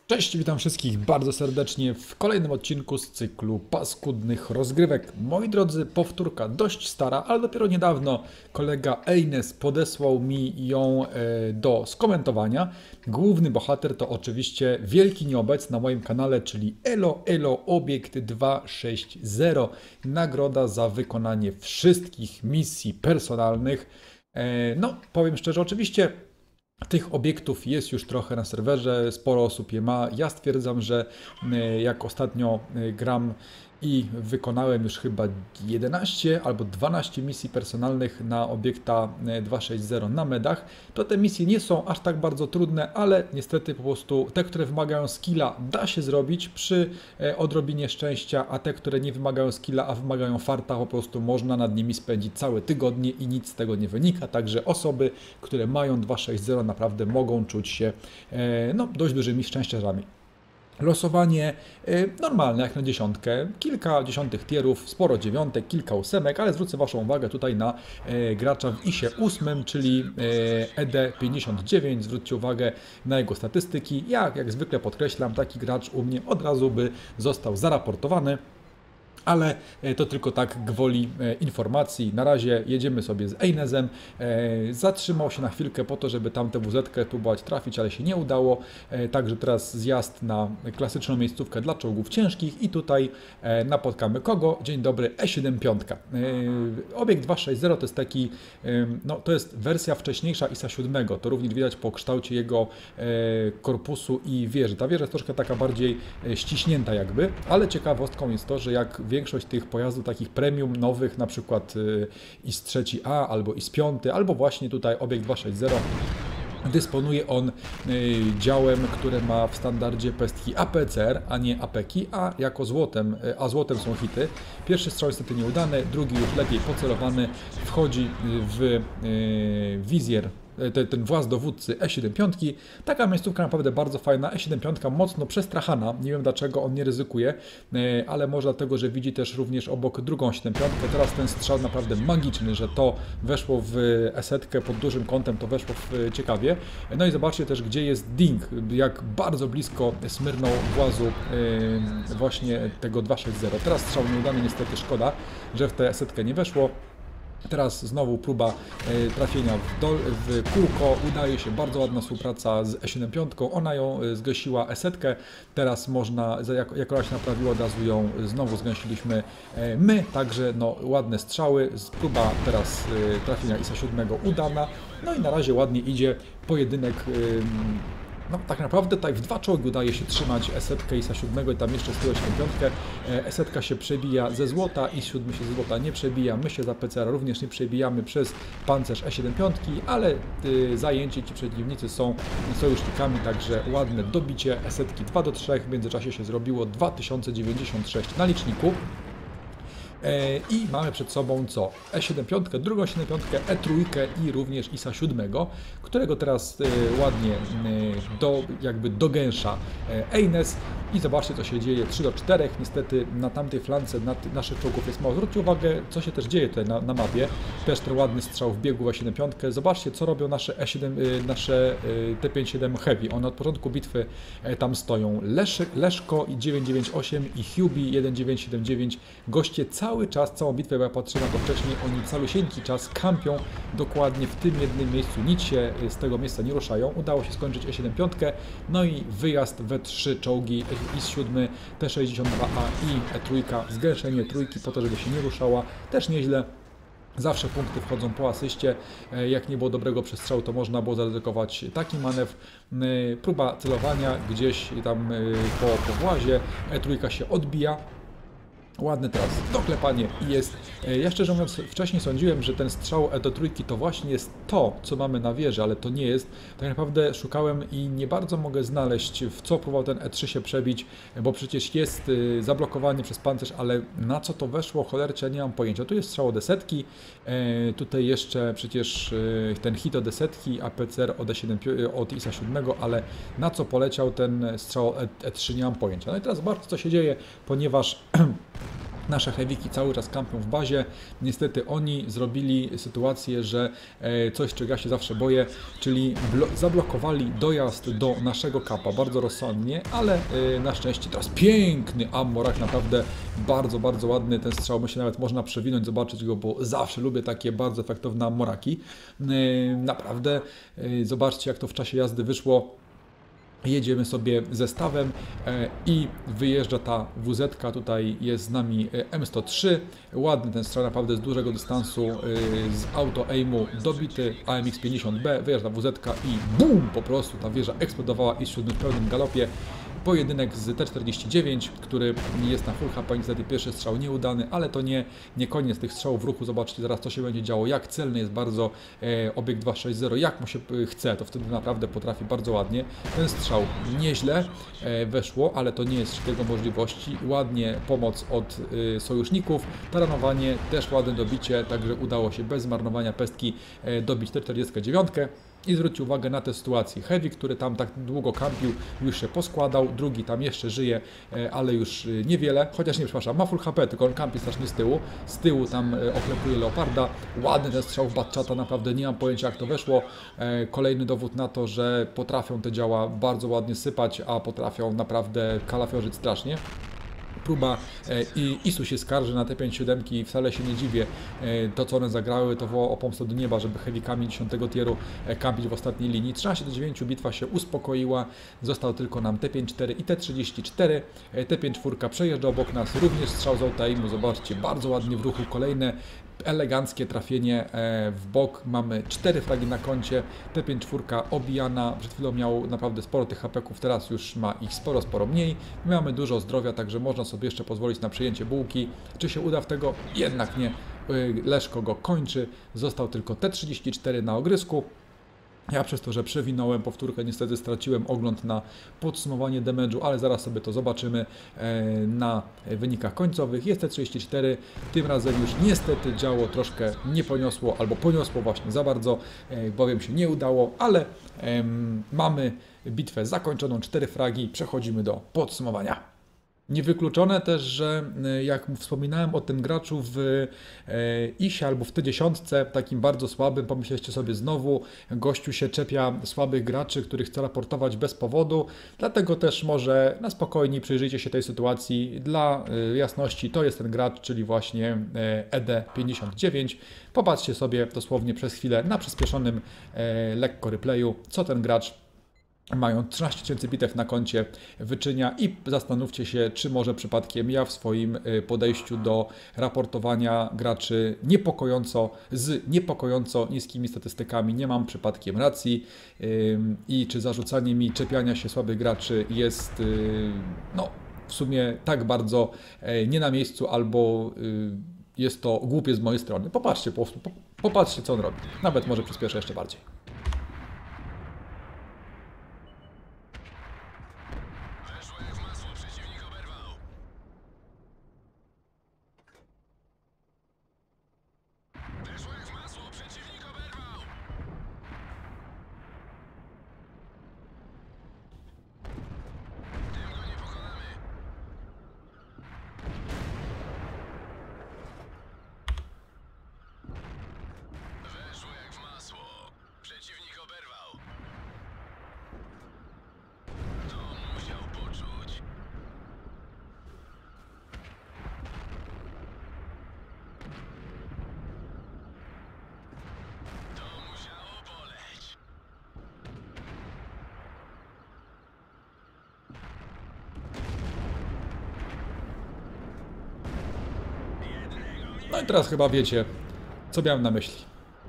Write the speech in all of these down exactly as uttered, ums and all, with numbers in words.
Cześć, witam wszystkich bardzo serdecznie w kolejnym odcinku z cyklu paskudnych rozgrywek. Moi drodzy, powtórka dość stara, ale dopiero niedawno kolega Eines podesłał mi ją e, do skomentowania. Główny bohater to oczywiście wielki nieobec na moim kanale, czyli Elo Elo Obiekt dwieście sześćdziesiąt. Nagroda za wykonanie wszystkich misji personalnych. E, no, powiem szczerze, oczywiście tych obiektów jest już trochę na serwerze, sporo osób je ma. Ja stwierdzam, że jak ostatnio gram i wykonałem już chyba jedenaście albo dwanaście misji personalnych na obiekta dwieście sześćdziesiąt na medach, to te misje nie są aż tak bardzo trudne, ale niestety po prostu te, które wymagają skilla, da się zrobić przy odrobinie szczęścia, a te, które nie wymagają skilla, a wymagają farta, po prostu można nad nimi spędzić całe tygodnie i nic z tego nie wynika. Także osoby, które mają dwieście sześćdziesiąt, naprawdę mogą czuć się no, dość dużymi szczęściarzami. Losowanie y, normalne jak na dziesiątkę, kilka dziesiątych tierów, sporo dziewiątek, kilka ósemek, ale zwrócę Waszą uwagę tutaj na y, gracza w isie ósmym, czyli y, E D pięćdziesiąt dziewięć. Zwróćcie uwagę na jego statystyki. Ja jak zwykle podkreślam, taki gracz u mnie od razu by został zaraportowany. Ale to tylko tak gwoli informacji. Na razie jedziemy sobie z Einesem. Zatrzymał się na chwilkę po to, żeby tamtę W Z-kę próbować trafić, ale się nie udało. Także teraz zjazd na klasyczną miejscówkę dla czołgów ciężkich i tutaj napotkamy kogo? Dzień dobry, E siedem pięć. Obiekt dwieście sześćdziesiąt to jest taki, no to jest wersja wcześniejsza isa siedem. To również widać po kształcie jego korpusu i wieży. Ta wieża jest troszkę taka bardziej ściśnięta jakby, ale ciekawostką jest to, że jak większość tych pojazdów takich premium nowych, na przykład I S trzy A albo I S pięć, albo właśnie tutaj obiekt dwieście sześćdziesiąt, dysponuje on działem, które ma w standardzie pestki A P C R, a nie A P K I, a jako złotem, a złotem są hity. Pierwszy strzał niestety nieudany, drugi już lepiej pocelowany, wchodzi w wizjer. Ten, ten właz dowódcy E siedem pięć. Taka miejscówka naprawdę bardzo fajna. E siedem pięć mocno przestrachana. Nie wiem dlaczego on nie ryzykuje, ale może dlatego, że widzi też również obok drugą siedem pięć. Teraz ten strzał naprawdę magiczny, że to weszło w esetkę pod dużym kątem, to weszło w ciekawie. No i zobaczcie też, gdzie jest ding, jak bardzo blisko smyrnął włazu właśnie tego dwieście sześćdziesiąt. Teraz strzał nieudany, niestety szkoda, że w tę esetkę nie weszło. Teraz znowu próba e, trafienia w, dol, w kółko, udaje się, bardzo ładna współpraca z E siedem pięć, ona ją e, zgasiła esetkę, teraz można, jak, jak ona się naprawiła, od razu ją znowu zgasiliśmy e, my, także no, ładne strzały, próba teraz e, trafienia isa siedem udana, no i na razie ładnie idzie pojedynek. E, No tak naprawdę tak w dwa czołgi udaje się trzymać esetkę isa siedem i tam jeszcze z tyłu siedem pięć. Esetka się przebija ze złota, I S siedem się ze złota nie przebija, my się za P C R również nie przebijamy przez pancerz E siedem pięć, ale y, zajęci ci przeciwnicy są sojusznikami, także ładne dobicie esetki dwa do trzech, w międzyczasie się zrobiło dwa tysiące dziewięćdziesiąt sześć na liczniku. I mamy przed sobą co? E siedem pięć, drugą siedem pięć, E trzy i również isa siedem, którego teraz ładnie do, jakby dogęsza Eines. I zobaczcie, co się dzieje, trzy do czterech. Niestety na tamtej flance na naszych czołgów jest mało. Zwróćcie uwagę, co się też dzieje tutaj na, na mapie. Też ten ładny strzał w biegu E siedem pięć. Zobaczcie, co robią nasze E siedem, nasze T pięćdziesiąt siedem Heavy. One od początku bitwy tam stoją. Lesz, Leszko i dziewięćset dziewięćdziesiąt osiem i Hubi jeden dziewięć siedem dziewięć. Goście cały czas, całą bitwę, bo ja patrzyłem na to wcześniej, oni calusieńki czas kampią dokładnie w tym jednym miejscu. Nic się z tego miejsca nie ruszają. Udało się skończyć E siedem pięć. No i wyjazd we trzy czołgi I S siedem, T sześćdziesiąt dwa A i E trzy, zgęszenie trójki po to, żeby się nie ruszała, też nieźle. Zawsze punkty wchodzą po asyście, jak nie było dobrego przestrzału, to można było zaryzykować taki manewr. Próba celowania gdzieś tam po, po włazie, E trzy się odbija. Ładne teraz doklepanie i jest. Ja szczerze mówiąc wcześniej sądziłem, że ten strzał do trójki to właśnie jest to, co mamy na wieży, ale to nie jest. Tak naprawdę szukałem i nie bardzo mogę znaleźć, w co próbował ten E trzy się przebić, bo przecież jest zablokowany przez pancerz, ale na co to weszło, cholercie, nie mam pojęcia. Tu jest strzał od desetki, tutaj jeszcze przecież ten hit od desetki, A P C R od, E siedem, od isa siedem, ale na co poleciał ten strzał E trzy, nie mam pojęcia. No i teraz zobaczcie, co się dzieje, ponieważ Nasze heaviki cały czas kampią w bazie. Niestety oni zrobili sytuację, że e, coś, czego ja się zawsze boję, czyli zablokowali dojazd do naszego kapa bardzo rozsądnie, ale e, na szczęście teraz piękny Ammorak, naprawdę bardzo, bardzo ładny ten strzał. Myślę, nawet można przewinąć, zobaczyć go, bo zawsze lubię takie bardzo efektowne Ammoraki. E, naprawdę, e, zobaczcie, jak to w czasie jazdy wyszło. Jedziemy sobie zestawem e, i wyjeżdża ta W Z-ka, tutaj jest z nami M sto trzy, ładny ten strzał, naprawdę z dużego dystansu, e, z auto-aimu dobity, A M X pięćdziesiąt B, wyjeżdża W Z-ka i BUM! Po prostu ta wieża eksplodowała i szedł w pełnym galopie. Pojedynek z T czterdzieści dziewięć, który jest na full H P, niestety pierwszy strzał nieudany, ale to nie, nie koniec tych strzałów w ruchu. Zobaczcie zaraz, co się będzie działo, jak celny jest bardzo e, obiekt dwieście sześćdziesiąt, jak mu się chce, to wtedy naprawdę potrafi bardzo ładnie. Ten strzał nieźle e, weszło, ale to nie jest szczyt jego możliwości. Ładnie pomoc od e, sojuszników, taranowanie, też ładne dobicie, także udało się bez zmarnowania pestki e, dobić T czterdzieści dziewięć. I zwróćcie uwagę na tę sytuację. Heavy, który tam tak długo kampił, już się poskładał, drugi tam jeszcze żyje, ale już niewiele, chociaż nie, przepraszam, ma full H P, tylko on kampi strasznie z tyłu. Z tyłu tam oklepuje Leoparda. Ładny ten strzał w Batchata, naprawdę nie mam pojęcia, jak to weszło. Kolejny dowód na to, że potrafią te działa bardzo ładnie sypać, a potrafią naprawdę kalafiorzyć strasznie. Próba e, i Isu się skarży na te pięć siedem i wcale się nie dziwię. E, to, co one zagrały, to woła o pomstę do nieba, żeby heavykami dziesiątego tieru e, kampić w ostatniej linii. trzynaście do dziewięciu, bitwa się uspokoiła. Został tylko nam T pięćdziesiąt cztery i T trzydzieści cztery. E, T pięćdziesiąt cztery przejeżdża obok nas, również strzał z auto-aimu. Zobaczcie, bardzo ładnie w ruchu. Kolejne eleganckie trafienie w bok. Mamy cztery fragi na koncie. T pięćdziesiąt cztery obijana. Przed chwilą miał naprawdę sporo tych hapeków, teraz już ma ich sporo, sporo mniej. My mamy dużo zdrowia, także można sobie jeszcze pozwolić na przyjęcie bułki. Czy się uda w tego? Jednak nie. Leszko go kończy. Został tylko T trzydzieści cztery na ogrysku. Ja przez to, że przewinąłem powtórkę, niestety straciłem ogląd na podsumowanie damage'u, ale zaraz sobie to zobaczymy na wynikach końcowych. Jest T trzydzieści cztery, tym razem już niestety działo troszkę nie poniosło, albo poniosło właśnie za bardzo, bowiem się nie udało, ale um, mamy bitwę zakończoną, cztery fragi, przechodzimy do podsumowania. Niewykluczone też, że jak wspominałem o tym graczu w Isie albo w T dziesięć, takim bardzo słabym, pomyśleliście sobie znowu, gościu się czepia słabych graczy, których chce raportować bez powodu, dlatego też może na spokojnie przyjrzyjcie się tej sytuacji. Dla jasności to jest ten gracz, czyli właśnie E D pięćdziesiąt dziewięć. Popatrzcie sobie dosłownie przez chwilę na przyspieszonym lekko replayu, co ten gracz, mając trzynaście tysięcy bitew na koncie, wyczynia i zastanówcie się, czy może przypadkiem ja w swoim podejściu do raportowania graczy niepokojąco, z niepokojąco niskimi statystykami nie mam przypadkiem racji i czy zarzucanie mi czepiania się słabych graczy jest no, w sumie tak bardzo nie na miejscu albo jest to głupie z mojej strony. Popatrzcie po prostu, popatrzcie, co on robi. Nawet może przyspieszę jeszcze bardziej. No i teraz chyba wiecie, co miałem na myśli.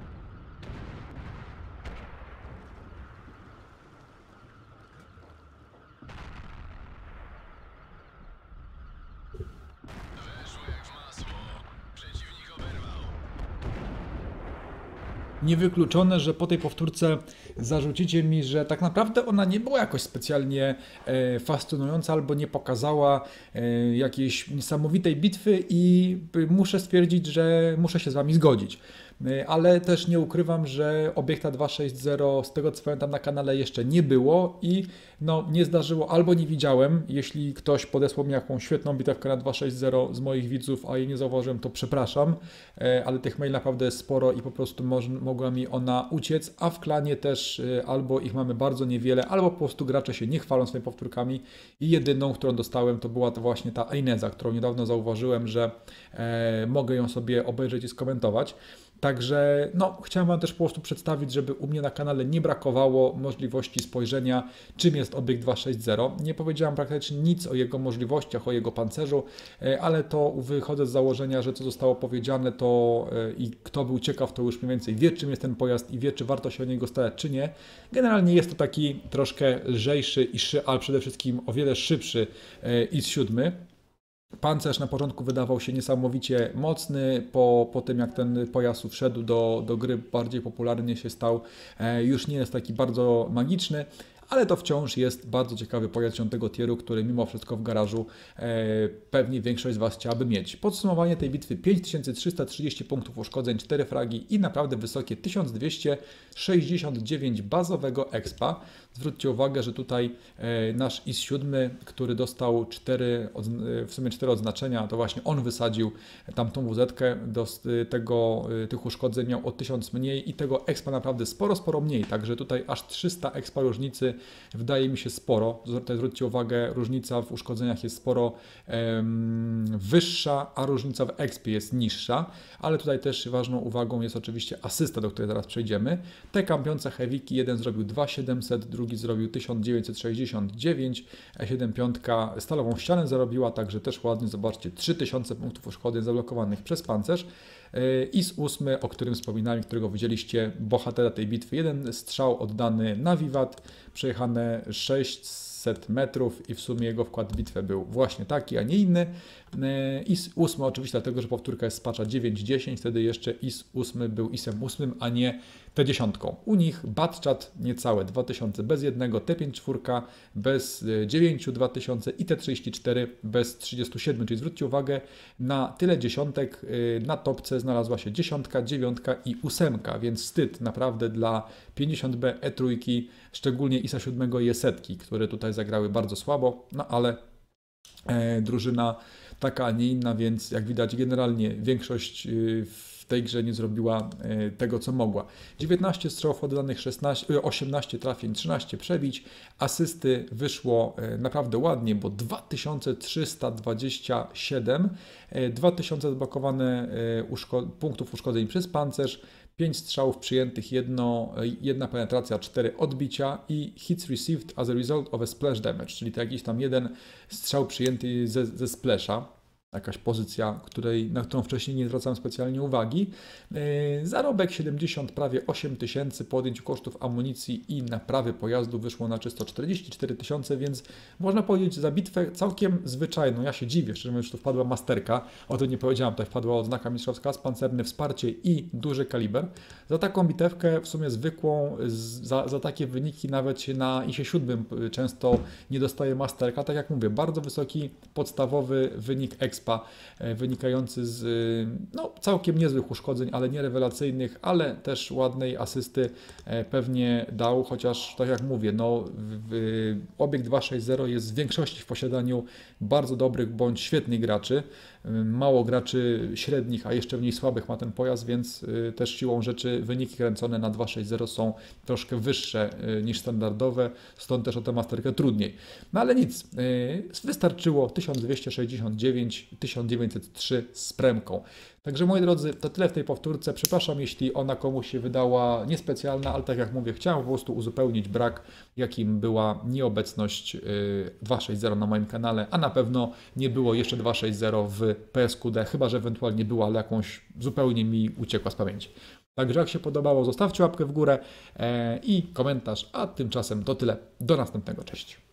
Niewykluczone, że po tej powtórce zarzucicie mi, że tak naprawdę ona nie była jakoś specjalnie e, fascynująca albo nie pokazała e, jakiejś niesamowitej bitwy i muszę stwierdzić, że muszę się z Wami zgodzić. ale też nie ukrywam, że obiekta dwieście sześćdziesiąt z tego co pamiętam na kanale jeszcze nie było i no nie zdarzyło, albo nie widziałem, jeśli ktoś podesłał mi jakąś świetną bitewkę na dwieście sześćdziesiąt z moich widzów, a jej nie zauważyłem, to przepraszam, ale tych maili naprawdę jest sporo i po prostu mogła mi ona uciec, a w klanie też albo ich mamy bardzo niewiele, albo po prostu gracze się nie chwalą swoimi powtórkami i jedyną, którą dostałem, to była to właśnie ta Eineza, którą niedawno zauważyłem, że e, mogę ją sobie obejrzeć i skomentować. Także no, chciałem Wam też po prostu przedstawić, żeby u mnie na kanale nie brakowało możliwości spojrzenia, czym jest obiekt dwieście sześćdziesiąt. Nie powiedziałem praktycznie nic o jego możliwościach, o jego pancerzu, ale to wychodzę z założenia, że co zostało powiedziane, to i kto był ciekaw, to już mniej więcej wie, czym jest ten pojazd i wie, czy warto się o niego starać, czy nie. Generalnie jest to taki troszkę lżejszy, i szy, ale przede wszystkim o wiele szybszy I S siedem. Pancerz na początku wydawał się niesamowicie mocny, po, po tym jak ten pojazd wszedł do, do gry, bardziej popularny się stał, e, już nie jest taki bardzo magiczny, ale to wciąż jest bardzo ciekawy pojazd dziesiątego tieru, który mimo wszystko w garażu e, pewnie większość z Was chciałaby mieć. Podsumowanie tej bitwy: pięć tysięcy trzysta trzydzieści punktów uszkodzeń, cztery fragi i naprawdę wysokie tysiąc dwieście sześćdziesiąt dziewięć bazowego expa. Zwróćcie uwagę, że tutaj e, nasz I S siedem, który dostał cztery, w sumie cztery odznaczenia, to właśnie on wysadził tamtą wuzetkę, do tego, tych uszkodzeń miał o tysiąc mniej i tego expa naprawdę sporo, sporo mniej, także tutaj aż trzysta expa różnicy wydaje mi się sporo. Tutaj zwróćcie uwagę, różnica w uszkodzeniach jest sporo um, wyższa, a różnica w expie jest niższa, ale tutaj też ważną uwagą jest oczywiście asysta, do której zaraz przejdziemy. Te kampiące heavyki, jeden zrobił dwa tysiące siedemset, drugi zrobił tysiąc dziewięćset sześćdziesiąt dziewięć, E siedem pięć stalową ścianę zarobiła, także też ładnie, zobaczcie, trzy tysiące punktów uszkodzeń zablokowanych przez pancerz. I S osiem, o którym wspominałem, którego widzieliście, bohatera tej bitwy, jeden strzał oddany na wiwat, przejechane sześćset metrów i w sumie jego wkład w bitwę był właśnie taki, a nie inny. I S osiem oczywiście dlatego, że powtórka jest z patcha dziewięć dziesięć, wtedy jeszcze I S osiem był I S em osiem, a nie T dziesięć. U nich Batchat niecałe dwa tysiące bez jednego, T pięćdziesiąt cztery bez dziewięć dwa tysiące i T trzydzieści cztery bez trzydzieści siedem, czyli zwróćcie uwagę, na tyle dziesiątek na topce znalazła się dziesiątka, dziewiątka i ósemka, więc wstyd naprawdę dla pięćdziesiąt B, E trzy, szczególnie I S a siedem i E setki, które tutaj zagrały bardzo słabo, no ale e, drużyna taka, a nie inna, więc jak widać generalnie większość w tej grze nie zrobiła tego, co mogła. dziewiętnaście strzałów oddanych, szesnaście, osiemnaście trafień, trzynaście przebić, asysty wyszło naprawdę ładnie, bo dwa tysiące trzysta dwadzieścia siedem, dwa tysiące zblokowane uszko punktów uszkodzeń przez pancerz, pięć strzałów przyjętych, jedno, jedna penetracja, cztery odbicia i hits received as a result of a splash damage, czyli to jakiś tam jeden strzał przyjęty ze, ze splasha. Jakaś pozycja, której, na którą wcześniej nie zwracałem specjalnie uwagi. Yy, zarobek siedemdziesiąt, prawie osiem tysięcy po odjęciu kosztów amunicji i naprawy pojazdu wyszło na czysto czterdzieści cztery tysiące, więc można powiedzieć za bitwę całkiem zwyczajną. Ja się dziwię, szczerze mówiąc, że tu wpadła masterka, o tym nie powiedziałem, tutaj wpadła odznaka mistrzowska, pancerne wsparcie i duży kaliber. Za taką bitewkę w sumie zwykłą, za, za takie wyniki nawet się na I S ie siedem często nie dostaje masterka. Tak jak mówię, bardzo wysoki podstawowy wynik expa wynikający z no, całkiem niezłych uszkodzeń, ale nie rewelacyjnych, ale też ładnej asysty pewnie dał, chociaż tak jak mówię, no, w, obiekt dwieście sześćdziesiąt jest w większości w posiadaniu bardzo dobrych bądź świetnych graczy. Mało graczy średnich, a jeszcze mniej słabych ma ten pojazd, więc też siłą rzeczy wyniki kręcone na dwieście sześćdziesiąt są troszkę wyższe niż standardowe, stąd też o tę masterkę trudniej. No ale nic, wystarczyło tysiąc dwieście sześćdziesiąt dziewięć, tysiąc dziewięćset trzy z premką. Także moi drodzy, to tyle w tej powtórce. Przepraszam, jeśli ona komuś się wydała niespecjalna, ale tak jak mówię, chciałem po prostu uzupełnić brak, jakim była nieobecność dwieście sześćdziesiąt na moim kanale, a na pewno nie było jeszcze dwieście sześćdziesiąt w P S Q D, chyba że ewentualnie była, ale jakąś zupełnie mi uciekła z pamięci. Także jak się podobało, zostawcie łapkę w górę i komentarz, a tymczasem to tyle. Do następnego, cześć.